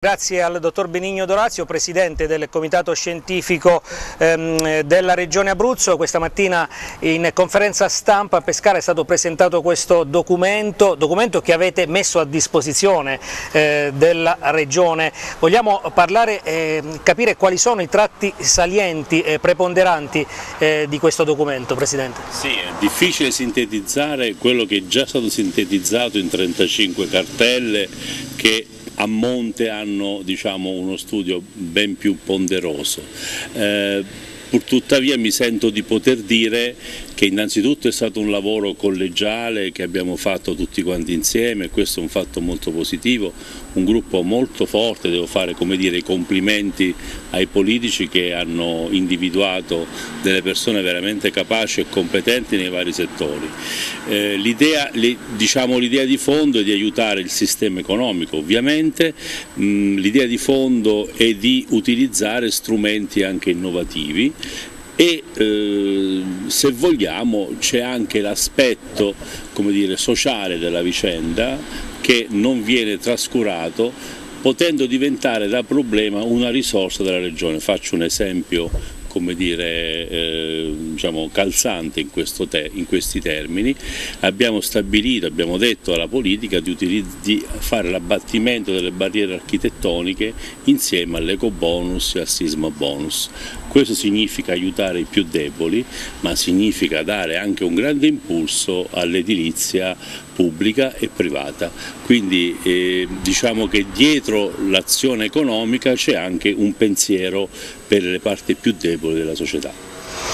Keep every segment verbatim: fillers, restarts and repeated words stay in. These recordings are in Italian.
Grazie al dottor Benigno D'Orazio, Presidente del Comitato Scientifico ehm, della Regione Abruzzo. Questa mattina in conferenza stampa a Pescara è stato presentato questo documento, documento che avete messo a disposizione eh, della Regione. Vogliamo parlare e eh, capire quali sono i tratti salienti e preponderanti eh, di questo documento, Presidente. Sì, è difficile sintetizzare quello che è già stato sintetizzato in trentacinque cartelle che a monte hanno, diciamo, uno studio ben più ponderoso. Eh, purtuttavia mi sento di poter dire che innanzitutto è stato un lavoro collegiale che abbiamo fatto tutti quanti insieme, e questo è un fatto molto positivo, un gruppo molto forte. Devo fare, come dire, i complimenti ai politici che hanno individuato delle persone veramente capaci e competenti nei vari settori. Eh, l'idea, diciamo, l'idea di fondo è di aiutare il sistema economico, ovviamente. L'idea di fondo è di utilizzare strumenti anche innovativi e eh, se vogliamo c'è anche l'aspetto, come dire, sociale della vicenda che non viene trascurato, potendo diventare da problema una risorsa della Regione. Faccio un esempio, come dire, eh, diciamo, calzante in, questo te, in questi termini. Abbiamo stabilito, abbiamo detto alla politica di, di fare l'abbattimento delle barriere architettoniche insieme all'ecobonus e al sisma bonus. Questo significa aiutare i più deboli, ma significa dare anche un grande impulso all'edilizia pubblica e privata. Quindi eh, diciamo che dietro l'azione economica c'è anche un pensiero per le parti più deboli della società.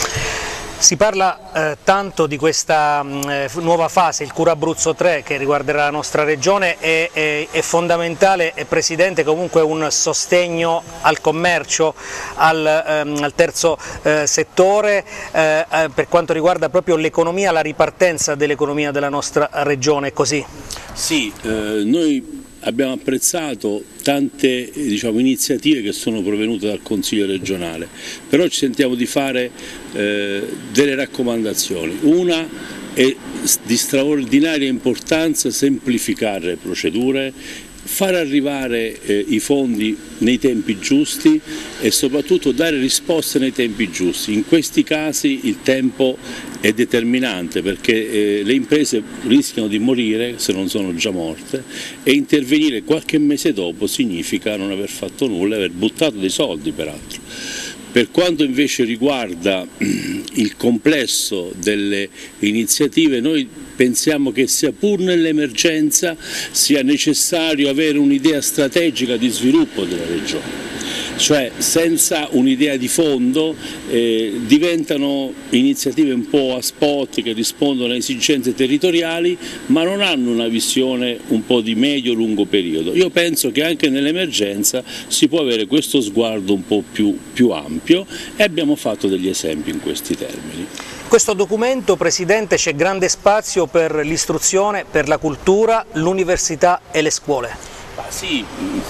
Si parla eh, tanto di questa mh, nuova fase, il Cura Abruzzo tre, che riguarderà la nostra regione. È, è, è fondamentale, è, Presidente, comunque un sostegno al commercio, al, ehm, al terzo eh, settore, eh, eh, per quanto riguarda proprio l'economia, la ripartenza dell'economia della nostra regione, è così? Sì, eh, noi abbiamo apprezzato tante, diciamo, iniziative che sono provenute dal Consiglio regionale, però ci sentiamo di fare eh, delle raccomandazioni. Una è di straordinaria importanza semplificare le procedure, far arrivare eh, i fondi nei tempi giusti e soprattutto dare risposte nei tempi giusti. In questi casi il tempo è determinante, perché eh, le imprese rischiano di morire se non sono già morte, e intervenire qualche mese dopo significa non aver fatto nulla, aver buttato dei soldi peraltro. Per quanto invece riguarda il complesso delle iniziative, noi pensiamo che sia pur nell'emergenza sia necessario avere un'idea strategica di sviluppo della regione. Cioè, senza un'idea di fondo eh, diventano iniziative un po' a spot che rispondono a esigenze territoriali, ma non hanno una visione un po' di medio-lungo periodo. Io penso che anche nell'emergenza si può avere questo sguardo un po' più, più ampio, e abbiamo fatto degli esempi in questi termini. In questo documento, Presidente, c'è grande spazio per l'istruzione, per la cultura, l'università e le scuole. Ah, sì,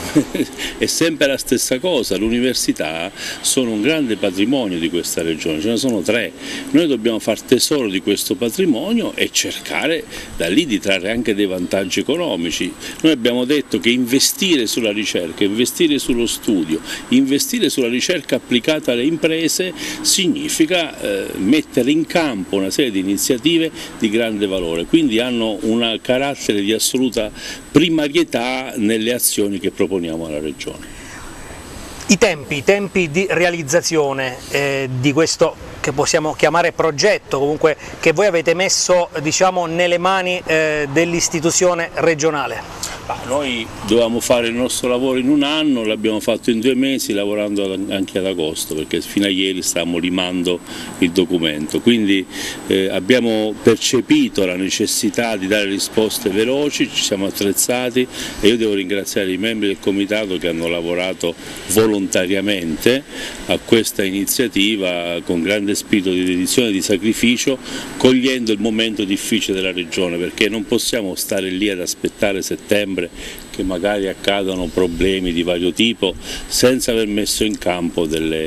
è sempre la stessa cosa. L'università sono un grande patrimonio di questa regione, ce ne sono tre. Noi dobbiamo far tesoro di questo patrimonio e cercare da lì di trarre anche dei vantaggi economici. Noi abbiamo detto che investire sulla ricerca, investire sullo studio, investire sulla ricerca applicata alle imprese significa eh, mettere in campo una serie di iniziative di grande valore, quindi hanno un carattere di assoluta primarietà nelle azioni che proponiamo alla Regione. I tempi, i tempi di realizzazione eh, di questo che possiamo chiamare progetto, comunque che voi avete messo, diciamo, nelle mani eh, dell'istituzione regionale. Ah, noi dovevamo fare il nostro lavoro in un anno, l'abbiamo fatto in due mesi, lavorando anche ad agosto, perché fino a ieri stavamo limando il documento. Quindi eh, abbiamo percepito la necessità di dare risposte veloci, ci siamo attrezzati, e io devo ringraziare i membri del comitato che hanno lavorato volontariamente a questa iniziativa con grande spirito di dedizione e di sacrificio, cogliendo il momento difficile della regione, perché non possiamo stare lì ad aspettare settembre che magari accadano problemi di vario tipo senza aver messo in campo delle,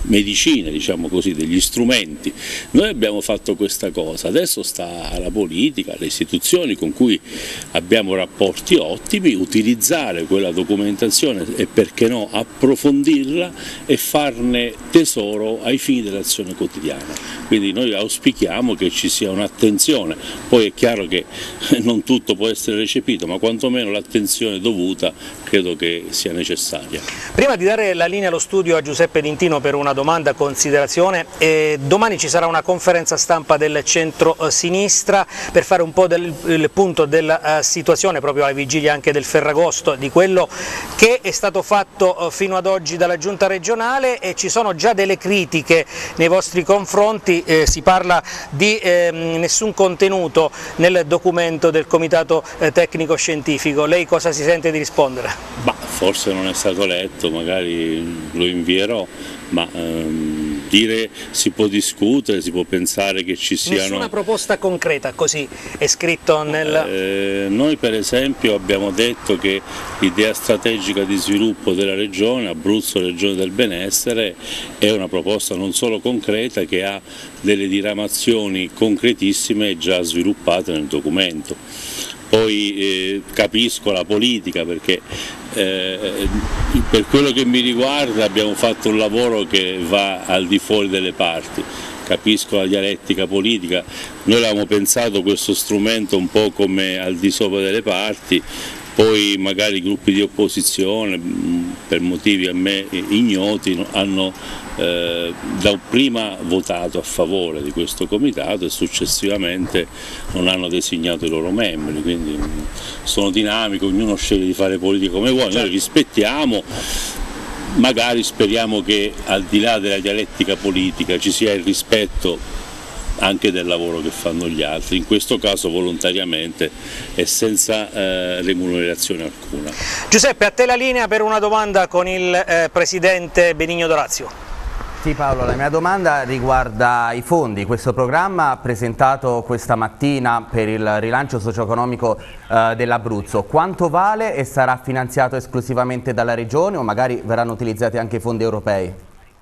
medicine, diciamo così, degli strumenti. Noi abbiamo fatto questa cosa, adesso sta alla politica, alle istituzioni con cui abbiamo rapporti ottimi, utilizzare quella documentazione e perché no approfondirla e farne tesoro ai fini dell'azione quotidiana. Quindi noi auspichiamo che ci sia un'attenzione, poi è chiaro che non tutto può essere recepito, ma quantomeno l'attenzione dovuta credo che sia necessaria. Prima di dare la linea allo studio a Giuseppe D'Intino per una domanda considerazione, eh, domani ci sarà una conferenza stampa del centro-sinistra per fare un po' del il punto della uh, situazione proprio alla vigilia anche del Ferragosto, di quello che è stato fatto uh, fino ad oggi dalla Giunta regionale, e ci sono già delle critiche nei vostri confronti, eh, si parla di eh, nessun contenuto nel documento del Comitato eh, Tecnico Scientifico. Lei cosa si sente di rispondere? Bah, forse non è stato letto, magari lo invierò, ma ehm, dire si può discutere, si può pensare che ci siano... Nessuna proposta concreta, così è scritto nel... Eh, noi per esempio abbiamo detto che l'idea strategica di sviluppo della regione, Abruzzo Regione del Benessere, è una proposta non solo concreta, che ha delle diramazioni concretissime già sviluppate nel documento. Poi eh, capisco la politica, perché eh, per quello che mi riguarda abbiamo fatto un lavoro che va al di fuori delle parti, capisco la dialettica politica, noi avevamo pensato questo strumento un po' come al di sopra delle parti, poi magari i gruppi di opposizione per motivi a me ignoti hanno eh, dapprima votato a favore di questo comitato e successivamente non hanno designato i loro membri, quindi sono dinamico, ognuno sceglie di fare politica come vuole, noi rispettiamo, magari speriamo che al di là della dialettica politica ci sia il rispetto anche del lavoro che fanno gli altri, in questo caso volontariamente e senza eh, remunerazione alcuna. Giuseppe, a te la linea per una domanda con il eh, Presidente Benigno D'Orazio. Sì Paolo, la mia domanda riguarda i fondi. Questo programma presentato questa mattina per il rilancio socio-economico eh, dell'Abruzzo, quanto vale e sarà finanziato esclusivamente dalla Regione o magari verranno utilizzati anche i fondi europei?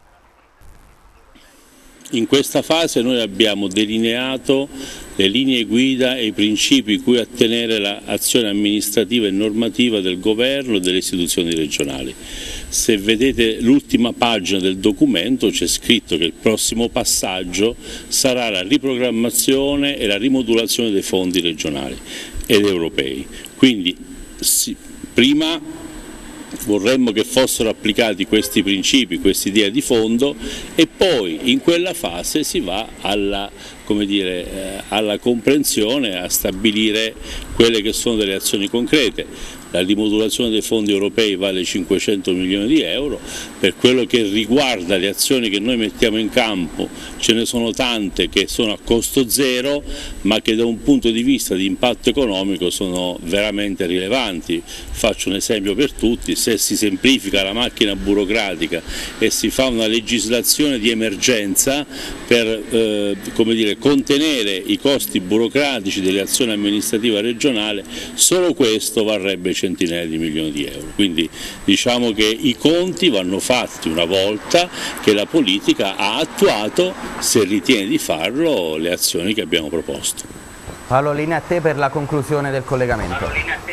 In questa fase noi abbiamo delineato le linee guida e i principi cui attenere l'azione amministrativa e normativa del governo e delle istituzioni regionali. Se vedete l'ultima pagina del documento c'è scritto che il prossimo passaggio sarà la riprogrammazione e la rimodulazione dei fondi regionali ed europei. Quindi sì, prima vorremmo che fossero applicati questi principi, questa idea di fondo, e poi in quella fase si va alla, come dire, eh, alla comprensione, a stabilire quelle che sono delle azioni concrete. La rimodulazione dei fondi europei vale cinquecento milioni di euro, per quello che riguarda le azioni che noi mettiamo in campo ce ne sono tante che sono a costo zero ma che da un punto di vista di impatto economico sono veramente rilevanti. Faccio un esempio per tutti: se si semplifica la macchina burocratica e si fa una legislazione di emergenza per eh, come dire, contenere i costi burocratici delle azioni amministrative regionali, solo questo varrebbe centinaia di milioni di euro. Quindi diciamo che i conti vanno fatti una volta che la politica ha attuato, se ritiene di farlo, le azioni che abbiamo proposto. Paolo, linea a te per la conclusione del collegamento.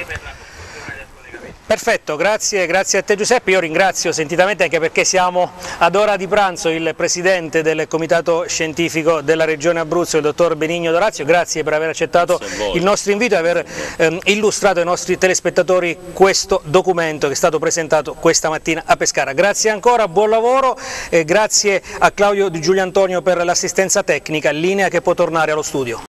Perfetto, grazie, grazie a te Giuseppe. Io ringrazio sentitamente, anche perché siamo ad ora di pranzo, il Presidente del Comitato Scientifico della Regione Abruzzo, il Dottor Benigno D'Orazio. Grazie per aver accettato il nostro invito e aver ehm, illustrato ai nostri telespettatori questo documento che è stato presentato questa mattina a Pescara. Grazie ancora, buon lavoro e grazie a Claudio Di Giulio Antonio per l'assistenza tecnica, linea che può tornare allo studio.